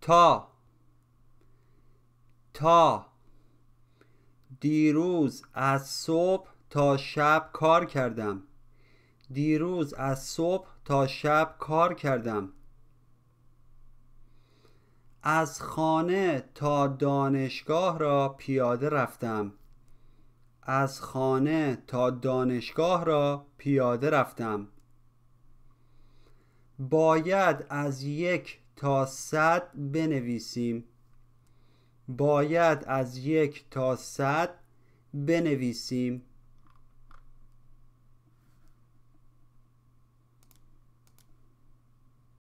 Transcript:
تا دیروز از صبح تا شب کار کردم. دیروز از صبح تا شب کار کردم. از خانه تا دانشگاه را پیاده رفتم. از خانه تا دانشگاه را پیاده رفتم. باید از 1 تا 100 بنویسیم. باید از 1 تا 100 بنویسیم.